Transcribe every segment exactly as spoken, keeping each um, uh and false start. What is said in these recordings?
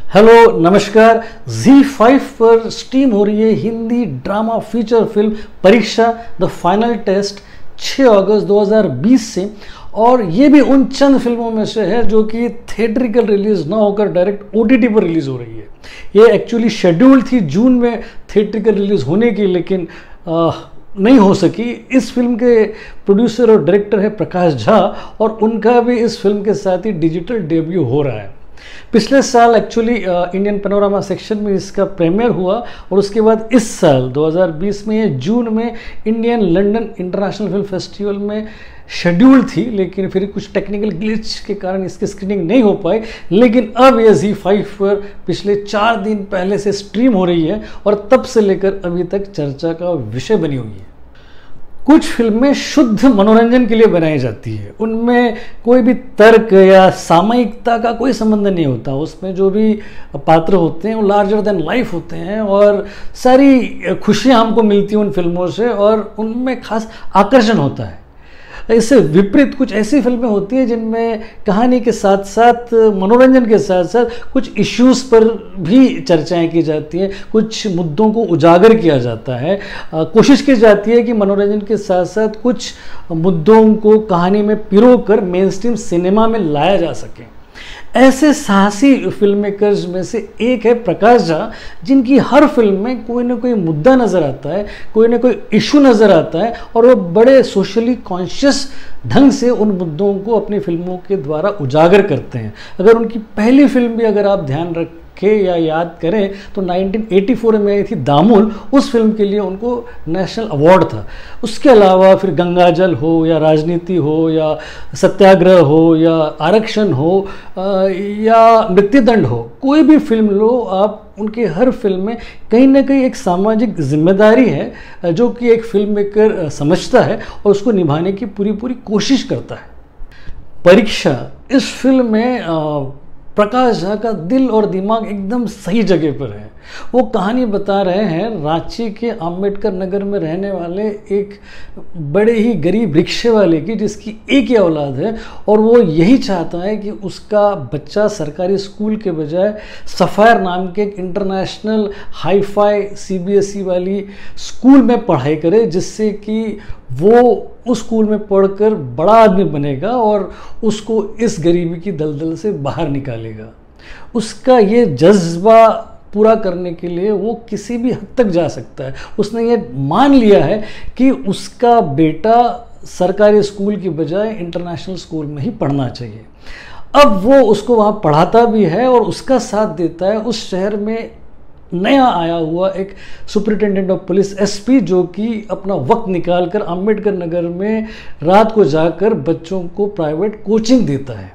Hello नमस्कार। ज़ी five पर stream हो रही है Hindi drama feature film Pariksha the final test छह अगस्त दो हज़ार बीस से, और ये भी उन चंद फिल्मों में से है जो कि थिएट्रिकल रिलीज ना होकर डायरेक्ट ओटीटी पर रिलीज हो रही है। ये एक्चुअली शेड्यूल थी जून में थिएट्रिकल रिलीज होने की, लेकिन आ, नहीं हो सकी। इस फिल्म के प्रोड्यूसर और डायरेक्टर है प्रकाश झा, और उनका भी इस फिल्म के साथ ही डिजिटल डेब्यू हो रहा है। पिछले साल एक्चुअली इंडियन पैनोरामा सेक्शन में इसका प्रीमियर हुआ, और उसके बाद इस साल दो हज़ार बीस में ये जून में Indian London international film festival में शेड्यूल थी, लेकिन फिर कुछ टेक्निकल ग्लिच के कारण इसकी स्क्रीनिंग नहीं हो पाई। लेकिन अब ये ज़ी फाइव पर पिछले चार दिन पहले से स्ट्रीम हो रही है, और तब से लेकर अभी तक चर्चा का विषय बनी हुई है। कुछ फिल्में शुद्ध मनोरंजन के लिए बनाई जाती है, उनमें कोई भी तर्क या सामयिकता का कोई संबंध नहीं होता। उसमें जो भी पात्र होते हैं वो लार्जर देन लाइफ होते हैं, और सारी खुशियां हमको मिलती हैं उन फिल्मों से, और उनमें खास आकर्षण होता है। इससे विपरीत कुछ ऐसी फिल्में होती हैं जिनमें कहानी के साथ साथ मनोरंजन के साथ साथ कुछ इश्यूज़ पर भी चर्चाएं की जाती हैं, कुछ मुद्दों को उजागर किया जाता है। आ, कोशिश की जाती है कि मनोरंजन के साथ साथ कुछ मुद्दों को कहानी में पिरोकर मेन स्ट्रीम सिनेमा में लाया जा सके। ऐसे साहसी फिल्म मेकर्स में से एक है प्रकाश झा, जिनकी हर फिल्म में कोई ना कोई मुद्दा नज़र आता है, कोई ना कोई इशू नज़र आता है, और वो बड़े सोशली कॉन्शियस ढंग से उन मुद्दों को अपनी फिल्मों के द्वारा उजागर करते हैं। अगर उनकी पहली फिल्म भी अगर आप ध्यान रख के या याद करें तो नाइनटीन एटी फोर में आई थी दामुल, उस फिल्म के लिए उनको नेशनल अवार्ड था। उसके अलावा फिर गंगाजल हो या राजनीति हो या सत्याग्रह हो या आरक्षण हो या मृत्युदंड हो, कोई भी फिल्म लो आप, उनके हर फिल्म में कहीं ना कहीं एक सामाजिक जिम्मेदारी है जो कि एक फिल्म मेकर समझता है और उसको निभाने की पूरी पूरी कोशिश करता है। परीक्षा इस फिल्म में प्रकाश झा का दिल और दिमाग एकदम सही जगह पर है। वो कहानी बता रहे हैं रांची के अंबेडकर नगर में रहने वाले एक बड़े ही गरीब रिक्शे वाले की, जिसकी एक ही औलाद है, और वो यही चाहता है कि उसका बच्चा सरकारी स्कूल के बजाय सफ़ायर नाम के एक international hi fi C B S E वाली स्कूल में पढ़ाई करे, जिससे कि वो उस स्कूल में पढ़कर बड़ा आदमी बनेगा और उसको इस गरीबी की दलदल से बाहर निकालेगा। उसका ये जज्बा पूरा करने के लिए वो किसी भी हद तक जा सकता है। उसने ये मान लिया है कि उसका बेटा सरकारी स्कूल की बजाय इंटरनेशनल स्कूल में ही पढ़ना चाहिए। अब वो उसको वहाँ पढ़ाता भी है और उसका साथ देता है उस शहर में नया आया हुआ एक superintendent of police S P, जो कि अपना वक्त निकालकर अंबेडकर नगर में रात को जाकर बच्चों को प्राइवेट कोचिंग देता है।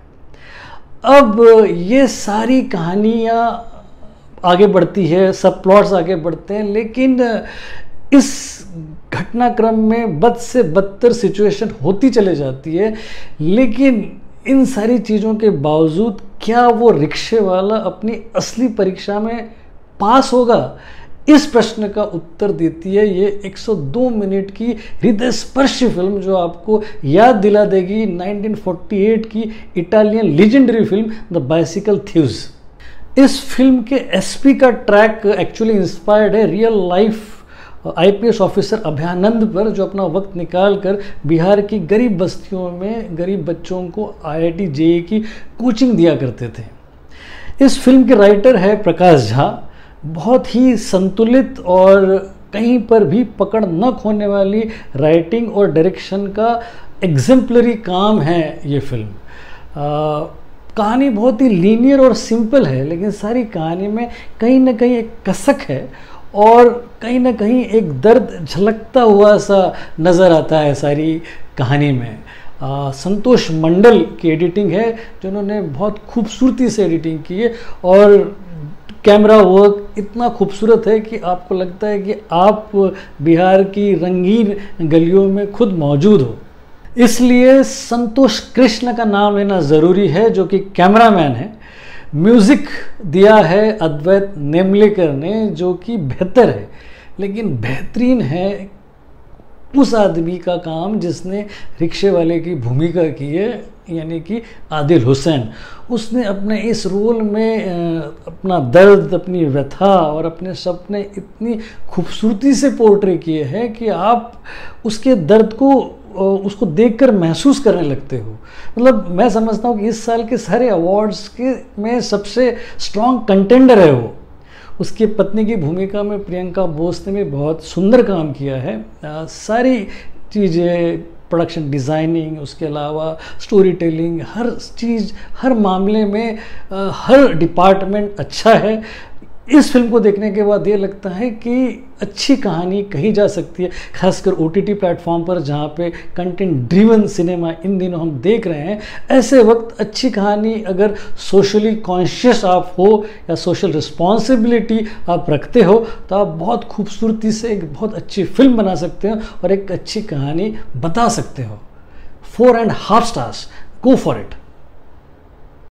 अब ये सारी कहानियाँ आगे बढ़ती है, सब प्लॉट्स आगे बढ़ते हैं, लेकिन इस घटनाक्रम में बद से बदतर सिचुएशन होती चले जाती है। लेकिन इन सारी चीज़ों के बावजूद क्या वो रिक्शे वाला अपनी असली परीक्षा में पास होगा, इस प्रश्न का उत्तर देती है ये एक सौ दो मिनट की हृदय स्पर्शी फिल्म, जो आपको याद दिला देगी नाइनटीन फोर्टी एट की Italian legendary film the bicycle thieves. इस फिल्म के एस पी का ट्रैक एक्चुअली इंस्पायर्ड है real life I P S officer Abhayanand पर, जो अपना वक्त निकाल कर बिहार की गरीब बस्तियों में गरीब बच्चों को आई आई टी जे ई ई की कोचिंग दिया करते थे। इस फिल्म के राइटर है प्रकाश झा। बहुत ही संतुलित और कहीं पर भी पकड़ न खोने वाली राइटिंग और डायरेक्शन का एग्जेम्पलरी काम है ये फिल्म। आ, कहानी बहुत ही लीनियर और सिंपल है, लेकिन सारी कहानी में कहीं ना कहीं एक कसक है और कहीं ना कहीं एक दर्द झलकता हुआ सा नज़र आता है सारी कहानी में। आ, संतोष मंडल की एडिटिंग है, जिन्होंने बहुत खूबसूरती से एडिटिंग की है, और कैमरा वर्क इतना खूबसूरत है कि आपको लगता है कि आप बिहार की रंगीन गलियों में खुद मौजूद हो। इसलिए संतोष कृष्ण का नाम लेना ज़रूरी है, जो कि कैमरामैन है। म्यूज़िक दिया है अद्वैत नेमलेकर ने, जो कि बेहतर है, लेकिन बेहतरीन है उस आदमी का काम जिसने रिक्शे वाले की भूमिका की है, यानी कि आदिल हुसैन। उसने अपने इस रोल में अपना दर्द, अपनी व्यथा और अपने सपने इतनी खूबसूरती से पोर्ट्रे किए हैं कि आप उसके दर्द को उसको देखकर महसूस करने लगते हो। मतलब मैं समझता हूँ कि इस साल के सारे अवार्ड्स के में सबसे स्ट्रॉन्ग कंटेंडर है वो। उसकी पत्नी की भूमिका में प्रियंका बोस ने भी बहुत सुंदर काम किया है। आ, सारी चीज़ें, प्रोडक्शन डिज़ाइनिंग, उसके अलावा स्टोरी टेलिंग, हर चीज़, हर मामले में आ, हर डिपार्टमेंट अच्छा है। इस फिल्म को देखने के बाद ये लगता है कि अच्छी कहानी कही जा सकती है, खासकर ओ टी टी प्लेटफॉर्म पर जहाँ पे कंटेंट ड्रिवन सिनेमा इन दिनों हम देख रहे हैं। ऐसे वक्त अच्छी कहानी, अगर सोशली कॉन्शियस आप हो या सोशल रिस्पॉन्सिबिलिटी आप रखते हो, तो आप बहुत खूबसूरती से एक बहुत अच्छी फिल्म बना सकते हो और एक अच्छी कहानी बता सकते हो। Four and half stars, go for it.